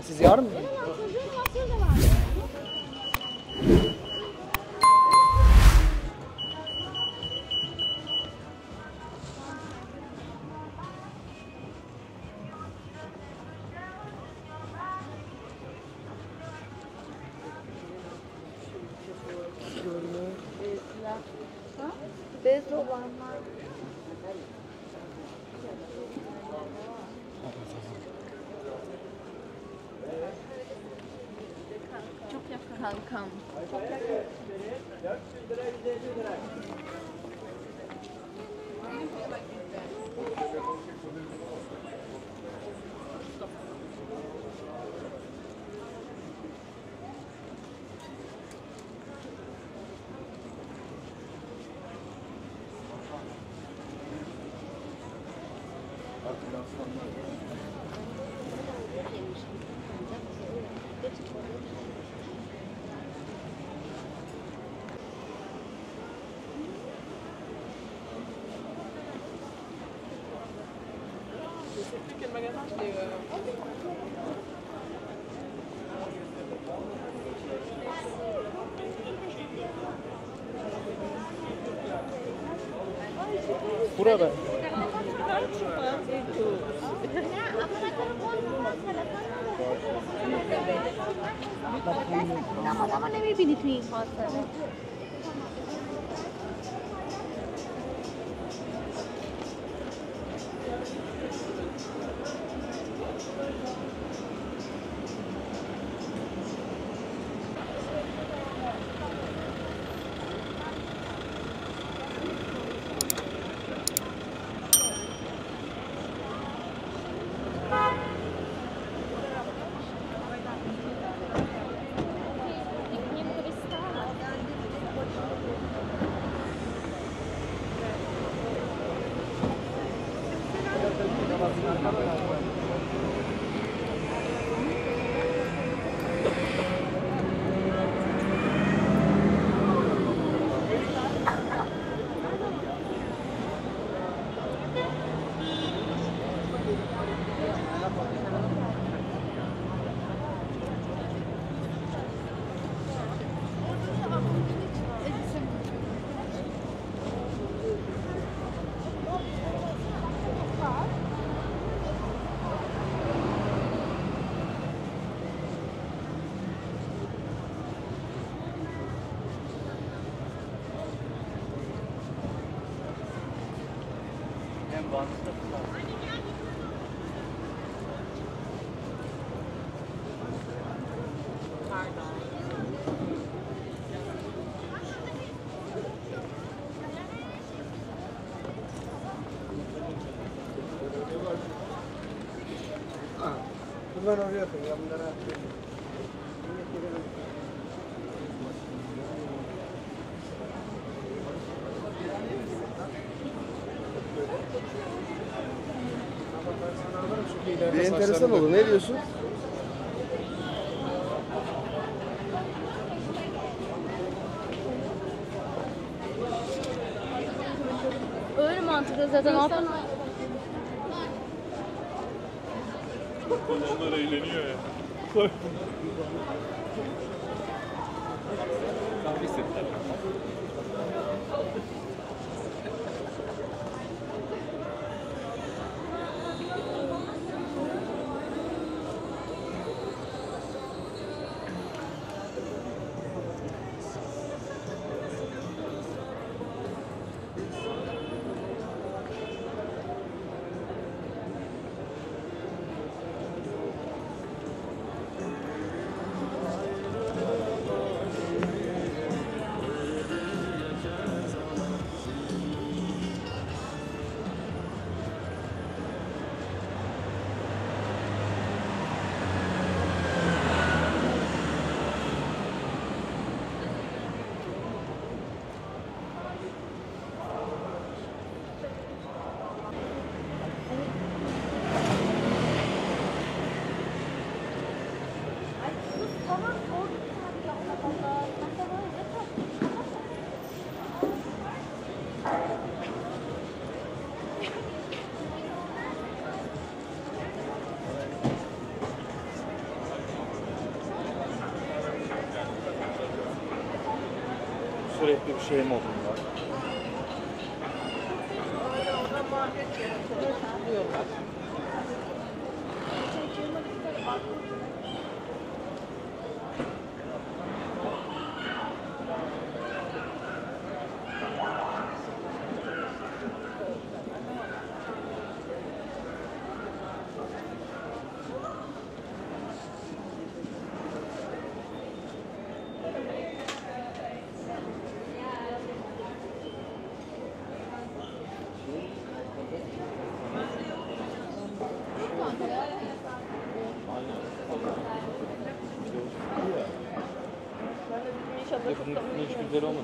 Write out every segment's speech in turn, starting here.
Siz yarın mı? Çok yakın. Kankam. Burada. Maybe between concerts. Bunlar oraya koyuyor. Bunlara bir enteresan olur. Ne diyorsun? Öyle mantıklı zaten. Onlar eğleniyor ya. farklı bir şey modunda. Yakın hiç güzel olmadı.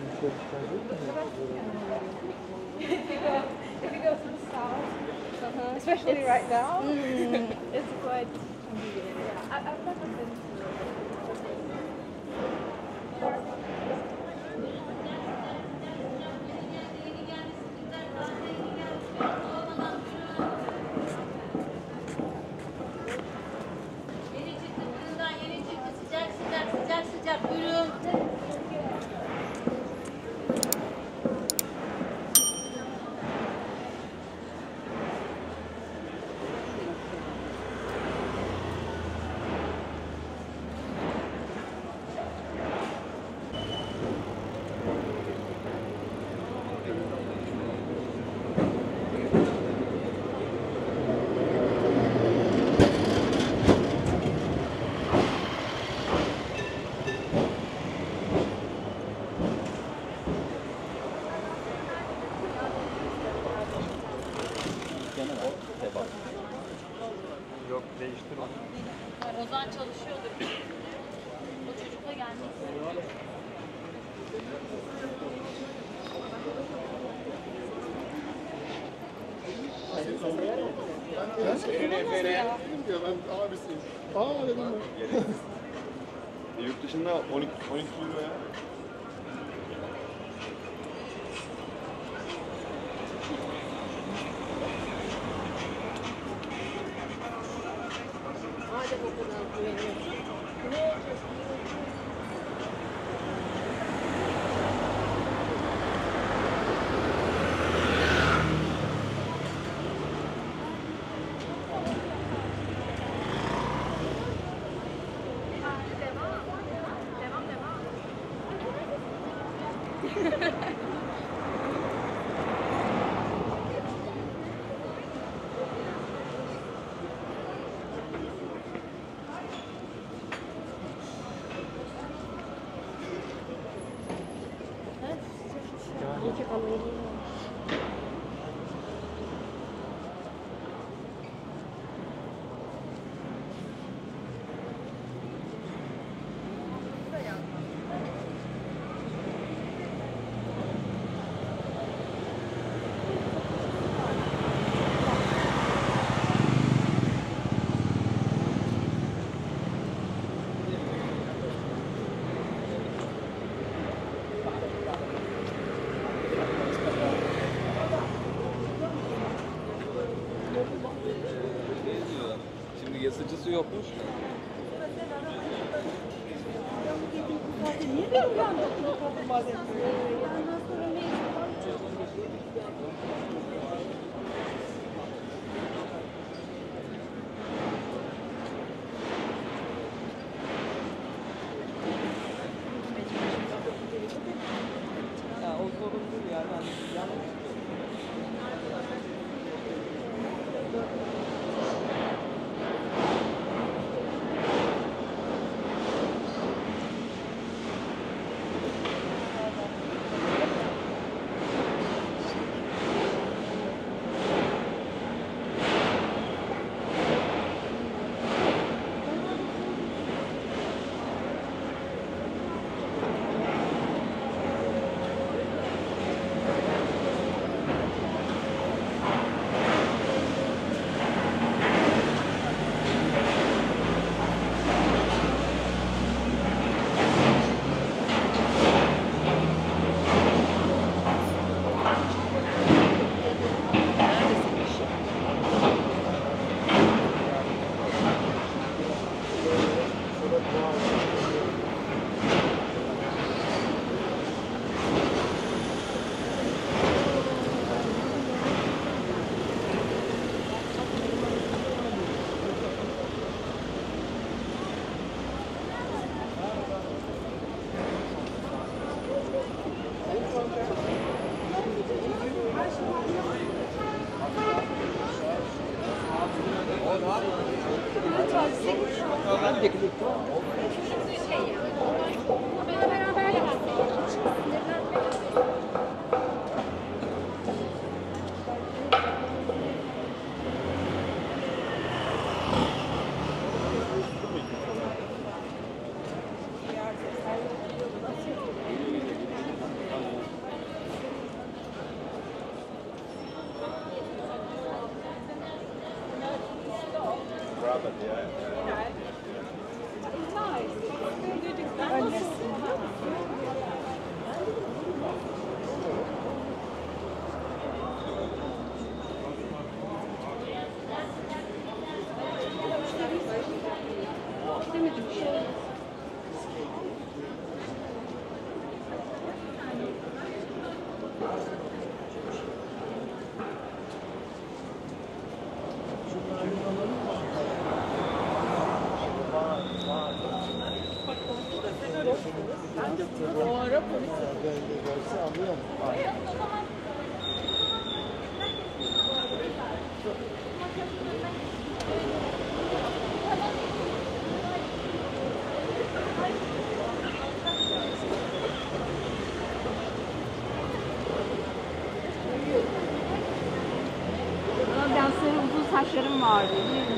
If you go to the south, especially right now, it's quite convenient. Yeah, I've never been to Yeni çıktı fırından, yeni çıktı sıcak sıcak sıcak sıcak buyurun. Yok değiştirme. Ozan çalışıyordur. O çocukla gelmek istiyor. Aa dedim ben. Yurt dışında 12 euro ya. Madem o kadar güveniyorsun. Şimdi yasıcısı yokmuş. Niye böyle uyandırdın kadın bazen? Ya o sorun değil ya. Ben yanlış. Ben senin uzun saçlarım vardı.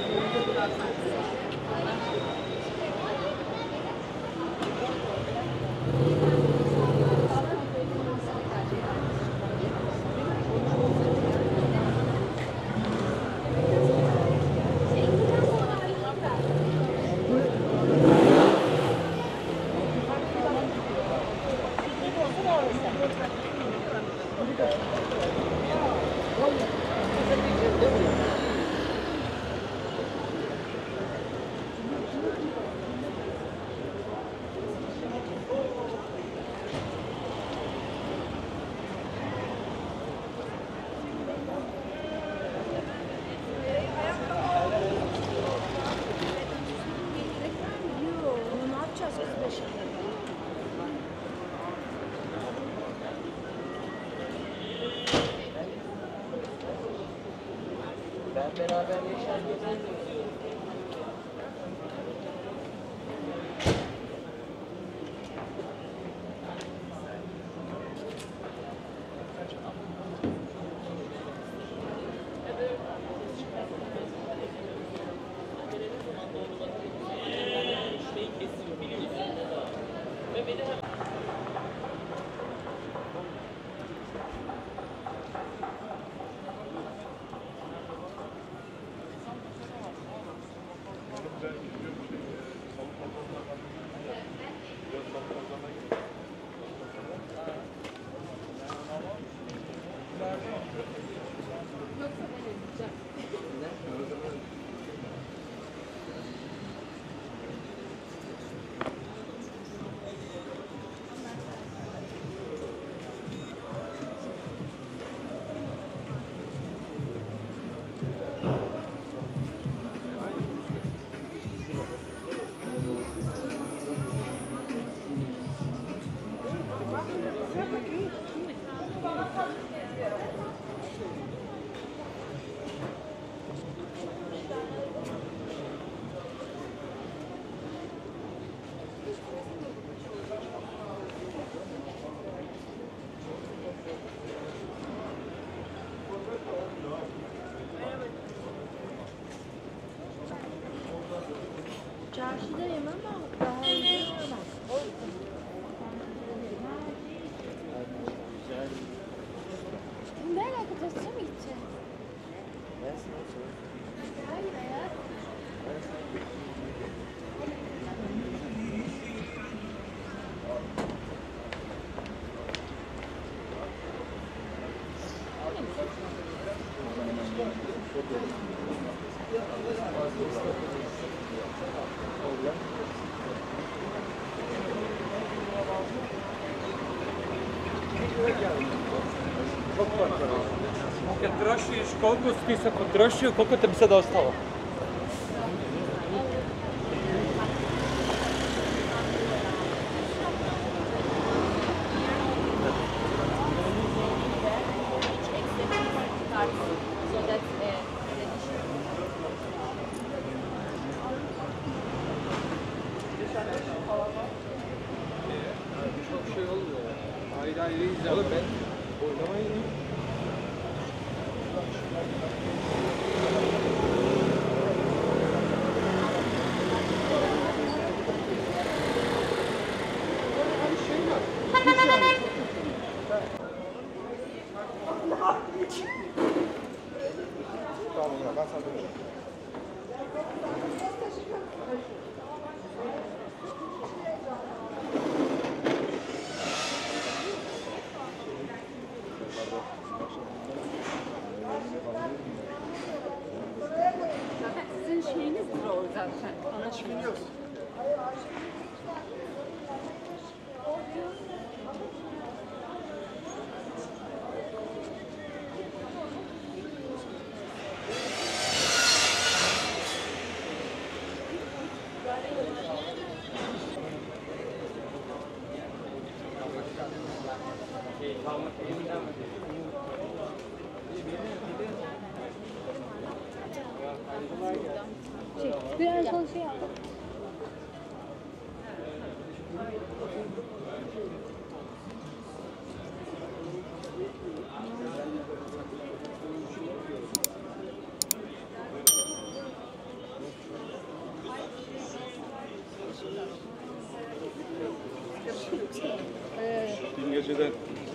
Çarşıdayım ama daha önce yemem. Ne alakası mı gideceğiz? Hayır ya. Kad trošiš, koliko si ti se potrošio, koliko te bi sad ostalo? Oğlum ben oynamayı Tamam ya ben sana döneceğim. Sizin şeyinizdir o zaten. Anlaşılıyor. Bir en son şey yaptık. Dün geceden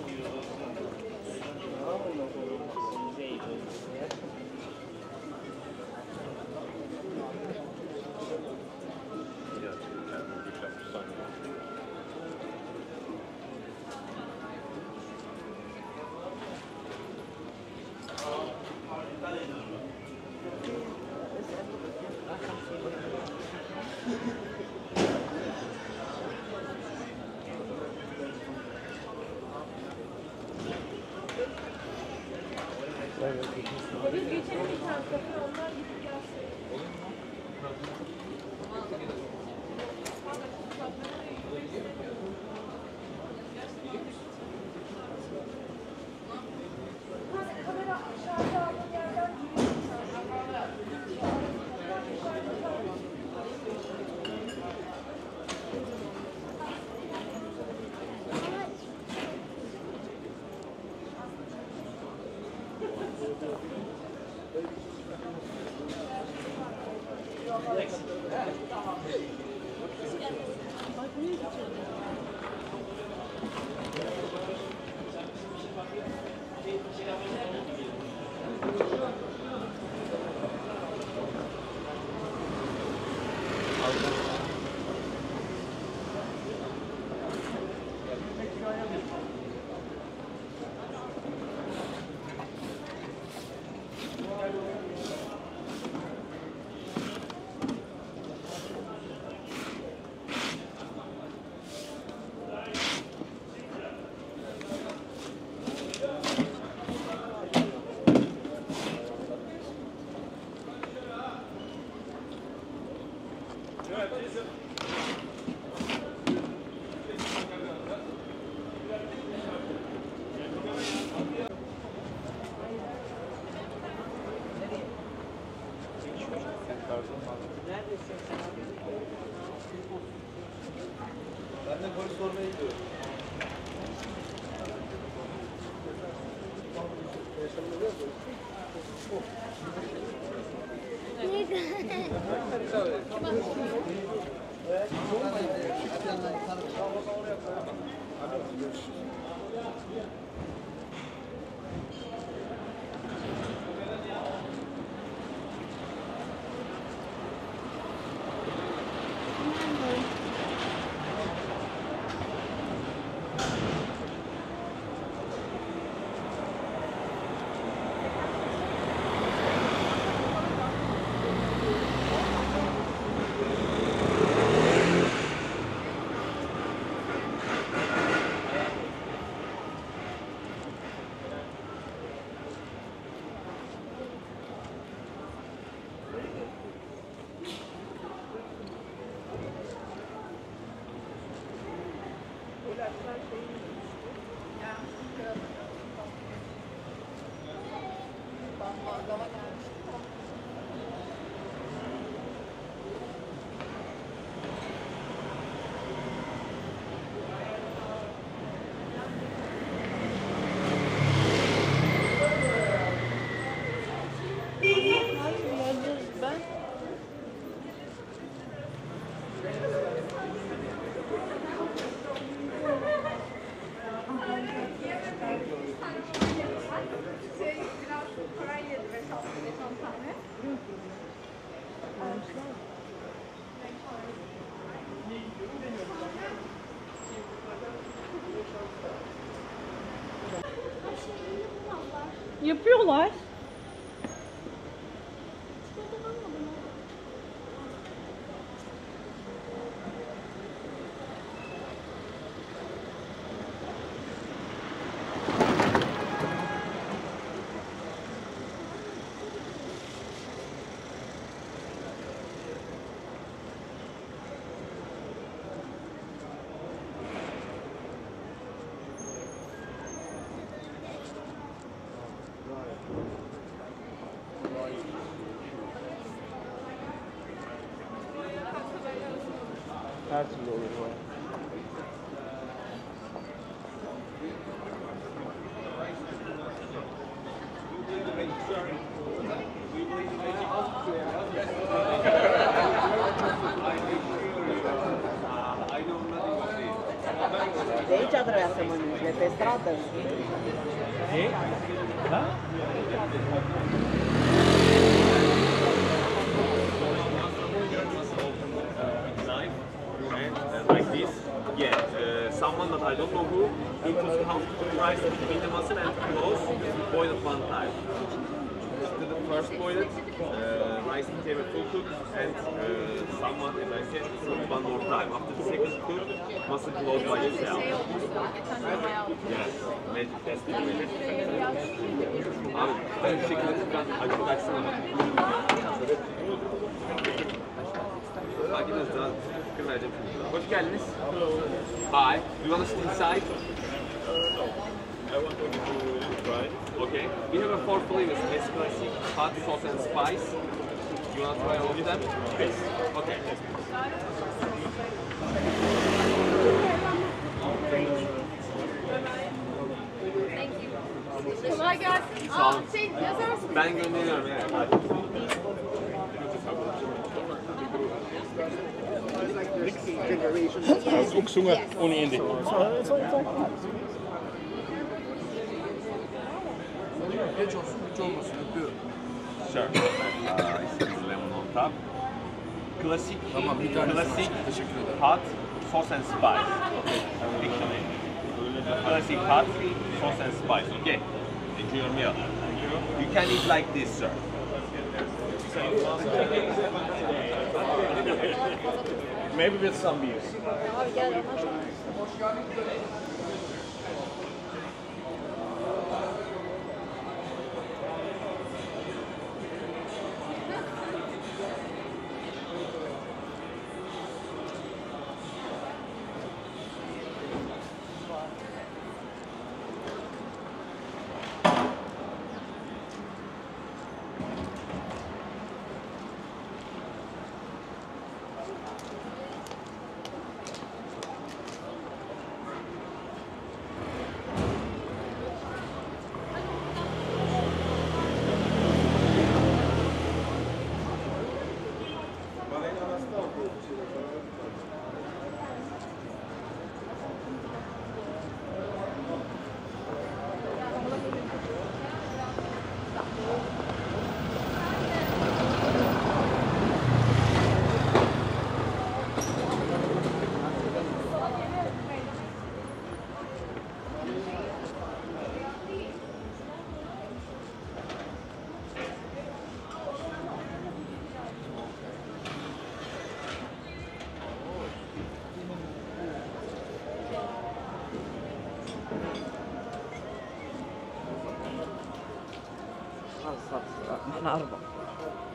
ben de polis sormaya gidiyorum. Yapıyorlar. Her türlü olur bu. De aici trebuia să mănânci, de pe stradă. Ei? Da? Like this. Yeah, someone that I don't know who, he puts the rice between the muscle and close, boil it one time. After the first boil it, rice became a full cook, and someone, as I said, cook one more time. After the second cook, muscle close by itself. Yes, magic test. Abi, ben bu şekilde tıkan, acı baksana bak. Makinesi daha fikir vereceğim şimdi. Hoş geldiniz. Hi. Do you want to sit inside? I want to try. Okay. We have a 4 flavors: best classic, hot, sauce, and spice. You want to try all of them? Yes. Okay. Kolay gelsin. Sağ olun. Yazar mısın? Ben gönderiyorum. Evet. Dat is ook zongen, ohne Ende. Sure. It's lemon on top. Classic. Classic. Hot, sauce and spice. Dictionary. Classic hot, sauce and spice. Okay. Enjoy your meal. You can eat like this, sir. Maybe with some beers. Abi gel yavaş. Narva.